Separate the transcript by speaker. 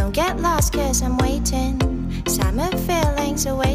Speaker 1: Don't get lost cause I'm waiting. Summer feelings away.